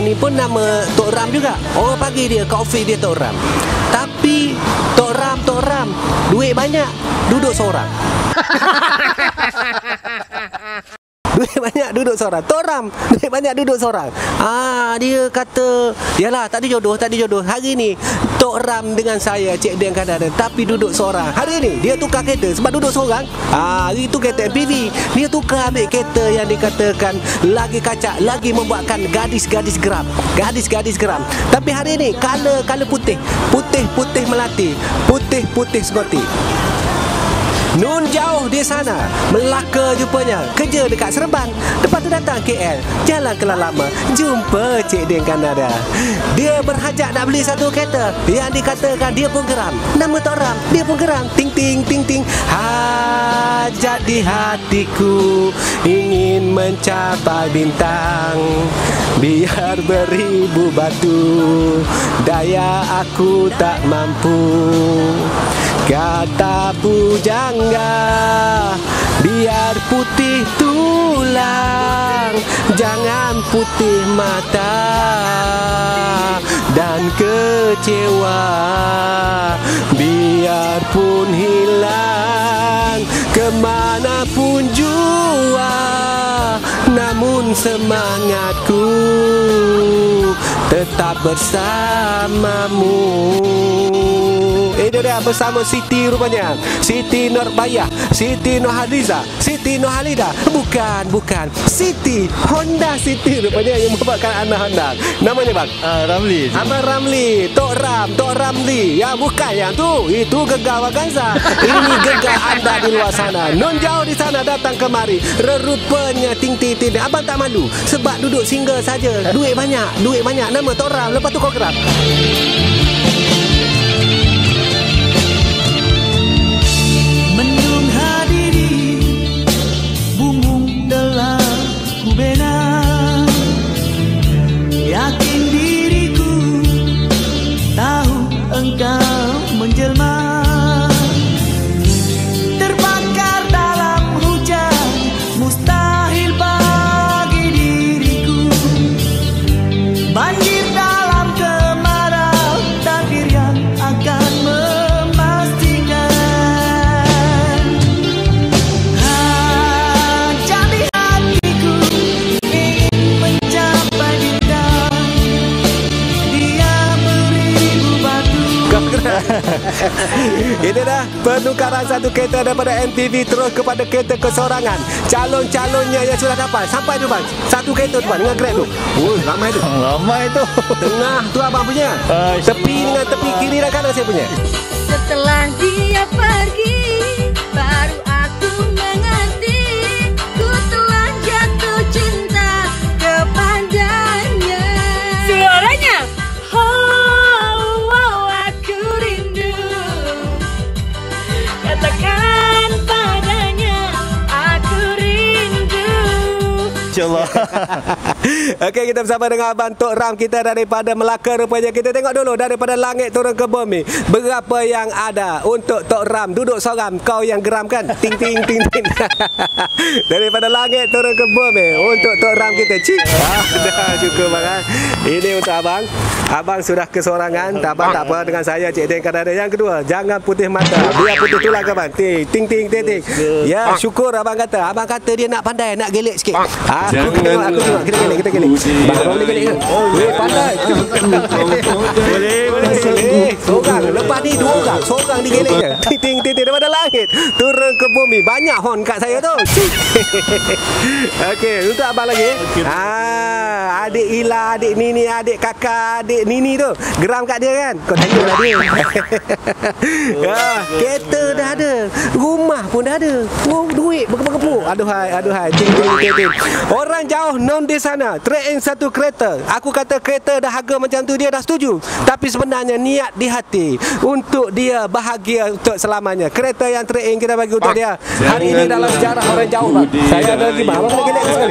ni pun nama Tok Ram juga. Orang panggil dia, kat office dia Tok Ram. Tapi Tok Ram, duit banyak, duduk seorang. Duit banyak duduk seorang. Tok Ram duit banyak duduk seorang. Dia kata, yalah tak ada jodoh. Hari ni Tok Ram dengan saya Cik Dian kan ada, tapi duduk seorang. Hari ni dia tukar kereta sebab duduk seorang. Hari tu kereta MPV, dia tukar ambil kereta yang dikatakan lagi kacak, lagi membuatkan gadis-gadis geram. Tapi hari ni color putih melati, putih segoti. Nun jauh di sana, Melaka jupanya, kerja dekat Seremban. Lepas tu datang KL, jalan Kelang Lama, jumpa Cik Dian Kanada. Dia berhajat nak beli satu kereta yang dikatakan dia pun geram. Nama Tok Ram, dia pun geram. Ting ting ting ting. Hajat di hatiku ingin mencapai bintang. Biar beribu batu, daya aku tak mampu. Kata pujangga, biar putih tulang, jangan putih mata dan kecewa. Biarpun hilang kemanapun jua, namun semangatku tetap bersamamu. Dia dah bersama Siti rupanya. Siti Nurbayah, Siti Nurhaliza, Siti Nurhalida. Bukan Siti Honda Siti rupanya yang membawakan anak Honda. Namanya bang? Ramli. Abang Ramli, Tok Ramli. Ya bukan yang tu. Itu Gegar Vaganza. Ini Gegar anda di luar sana. Non jauh di sana datang kemari. Rupanya ting. Abang tak malu sebab duduk single saja. Duit banyak. Nama Tok Ram. Lepas tu kau geram. Ini dah penukaran satu kereta daripada MPV terus kepada kereta kesorangan. Calon-calonnya yang sudah dapat sampai tu bang. Satu kereta tu bang dengan Grab tu. Ramai tu. Tengah tu abang punya. Tepi dengan tepi kiri dan kanan saya punya. Setelah dia pergi, baru aku mengerti, ku telah jatuh cinta kepadanya. Suaranya aku rindu, katakan padanya aku rindu. InsyaAllah. Okey, kita bersama dengan Abang Tok Ram kita daripada Melaka rupanya. Kita tengok dulu daripada langit turun ke bumi, berapa yang ada untuk Tok Ram duduk seorang. Kau yang geram kan? Ting. Daripada langit turun ke bumi untuk Tok Ram kita. Cik. Dah cukup bang. Ini untuk abang. Abang sudah kesorangan. Abang tak apa dengan saya Cik Dian Kanada. Yang kedua, jangan putih mata, biar putih tulang ke bang. Ting. Ya, syukur abang kata. Abang kata dia nak pandai, nak gelek sikit. Aku tengok. Kita gelek. Bang boleh gelek ke? Boleh, pandai. Boleh. Seorang. Lepas ni dua orang. Seorang digelek je. Ting daripada langit turun ke bumi. Banyak hon kat saya tu. Okey, untuk abang lagi. Adik Ila, adik Nini, adik kakak, adik Nini tu geram kat dia kan? Kau tanya lah dia. Kereta dah ada, rumah pun dah ada, duit berkepuk-kepuk. Aduhai. Ting. Orang jauh non di sana trade in satu kereta. Aku kata kereta dah harga macam tu dia dah setuju, tapi sebenarnya niat di hati untuk dia bahagia untuk selamanya. Kereta yang trade-in kita bagi untuk dia. Hari ini dalam sejarah orang jauh, bang. Saya ada lagi, bang. Abang boleh gelak sekali.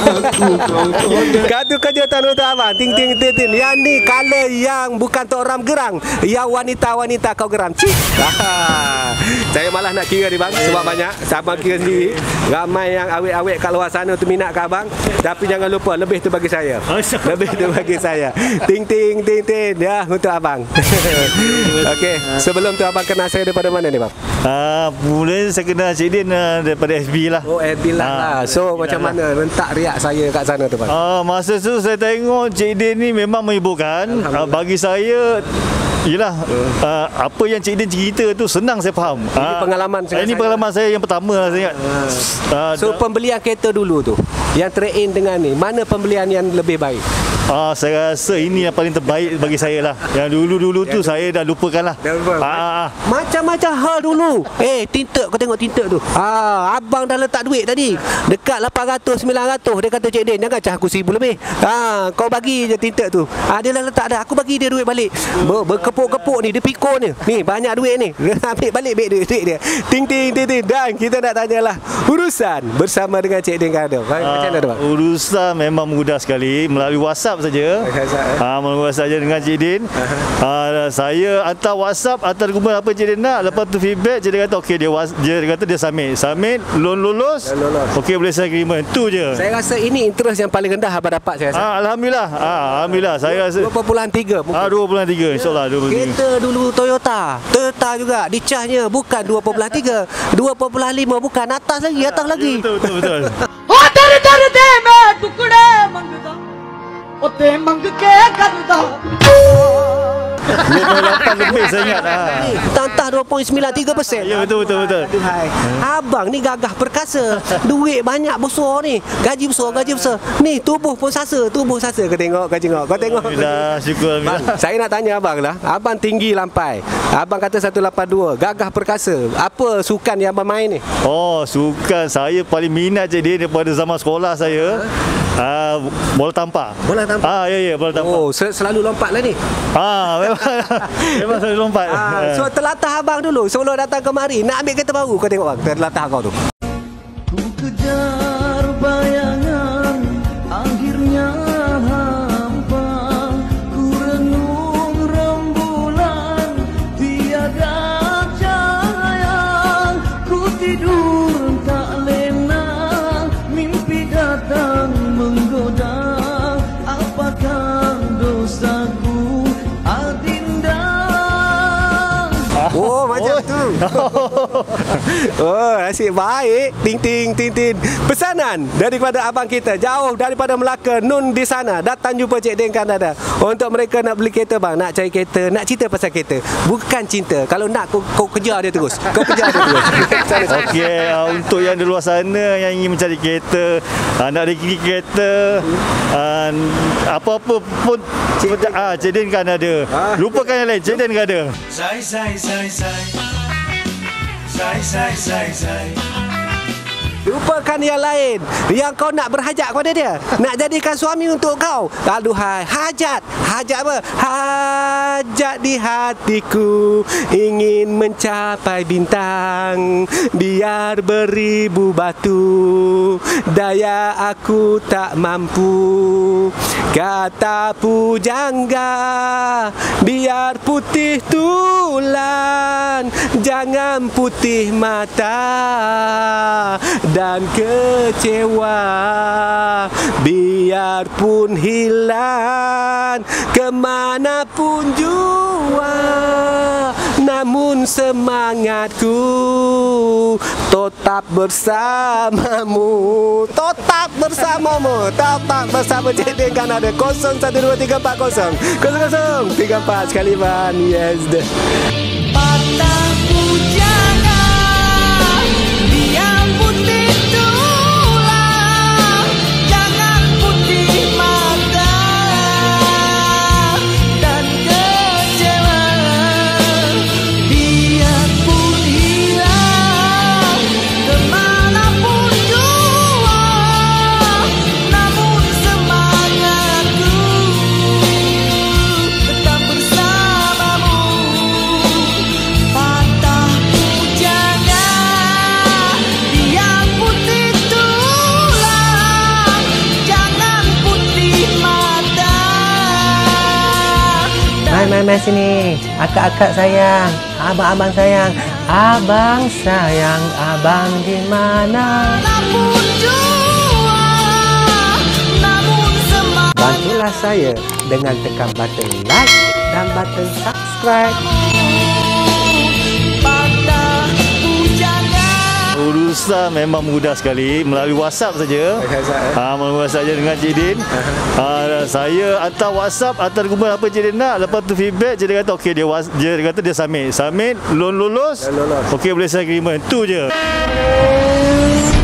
Kartu kejutan untuk abang. Ting ting ting ting. Yang ni color yang bukan Tok Ram gerang, yang wanita-wanita kau geram. Cik. Saya malah nak kira ni, bang, sebab banyak. Abang kira sendiri. Ramai yang awet-awet kat luar sana tu minat kat abang. Tapi jangan lupa, lebih tu bagi saya. Lebih tu bagi saya. Ting ting ting ting. Ya, untuk abang. Okey, sebelum tu abang kenal saya daripada mana ni, bang? Mula saya kenal Cik Din daripada FB lah. Oh, FB lah. So macam mana rentak riak saya kat sana tu, bang? Masa tu saya tengok Cik Din ni memang menghiburkan. Bagi saya, yelah, apa yang Cik Din cerita tu senang saya faham. Ini pengalaman saya. Ini pengalaman saya yang pertama lah saya ingat. So pembelian kereta dulu tu, yang trade-in dengan ni, mana pembelian yang lebih baik? Saya rasa ini yang paling terbaik bagi saya lah. Yang dulu-dulu tu saya dah lupakan lah. Macam-macam hal dulu. Tinted, kau tengok tinted tu. Abang dah letak duit tadi dekat 800, 900. Dia kata, Cik Din, jangan cah aku 1000 lebih. Kau bagi je tinted tu. Dia dah letak dah. Aku bagi dia duit balik. Berkepuk-kepuk ni, dia pikul ni. Ni banyak duit ni. Ambil balik duit dia. Ting ting ting ting. Dan kita nak tanyalah urusan bersama dengan Cik Din Kado. Macam mana tu, bang? Urusan memang mudah sekali melalui WhatsApp saja. Melalui WhatsApp saja dengan Cik Din. Saya hantar WhatsApp, hantar dokumen apa Cik Din nak. Lepas tu feedback, Cik Din kata okey, dia kata dia submit, loan lulus. Okey, boleh saya agreement. Tu je. Saya rasa ini interest yang paling rendah abang dapat, saya rasa. Alhamdulillah. Alhamdulillah. Saya rasa 2.3. 2.3 insya-Allah 2.3. Kereta dulu Toyota juga dicasnya bukan 2.3, 2.5, bukan atas lagi. Betul. Oh dari me tukde mangda. Ote mang ke karda. 2.8 lebih saya ingat. Tantah 2.93%. Ya, betul. Hai. Abang ni gagah perkasa. Duit banyak besar ni. Gaji besar. Ni tubuh pun sasa. Kau tengok. Alhamdulillah, syukur alhamdulillah. Saya nak tanya abang lah. Abang tinggi lampai. Abang kata 182. Gagah perkasa. Apa sukan yang abang main ni? Sukan saya paling minat je dia daripada zaman sekolah saya. Bola tampar. Ya, bola tampar. Selalu lompat lah ni. Memang selalu lompat. So telatah abang dulu sebelum datang kemari nak ambil kereta baru. Kau tengok bang, telatah kau tu. Ku kejar bayangan, akhirnya hampa. Ku renung rembulan, tiada cahaya. Ku tidur tak lena, mimpi datang menggoda. Apakah dosaku, Adinda? Macam tu. Nasib baik. Ting ting. Pesanan daripada abang kita jauh daripada Melaka, Nun di sana. Datang jumpa Cik Din Kado untuk mereka nak beli kereta, bang. Nak cari kereta, nak cerita pasal kereta. Bukan cinta. Kalau nak kau kejar dia terus. Okey, untuk yang di luar sana yang ingin mencari kereta, nak rezeki kereta, apa-apa pun Cik Din kan ada. Lupakan yang lain, Cik Din kan ada. Sai. Lupakan yang lain. Yang kau nak berhajat kepada dia, nak jadikan suami untuk kau. Aduhai, hajat apa? Hajat di hatiku ingin mencapai bintang. Biar beribu batu, daya aku tak mampu. Kata pujangga, biar putih tulan, jangan putih mata dan kecewa. Biarpun hilang kemanapun jua, namun semangatku tetap bersamamu. Tetap bersama Cik Din Kado. 012340 0034 sekali ban. Yes. Patah pujangga, biar putih tulang, jangan putih mata dan kecewa. Biarpun hilang kemanapun jua, namun semangatku tetap bersamamu. Main sini. Akak-akak sayang, abang-abang sayang. Abang sayang, abang di mana? Bantulah saya dengan tekan button like dan button subscribe. Urusan memang mudah sekali melalui WhatsApp saja. Melalui WhatsApp saja dengan Cik Din. Saya hantar WhatsApp, hantar dokumen apa Cik Din nak. Lepas tu feedback, Cik Din kata okey, dia kata dia submit, loan lulus. Okey, boleh saya agreement. Tu je.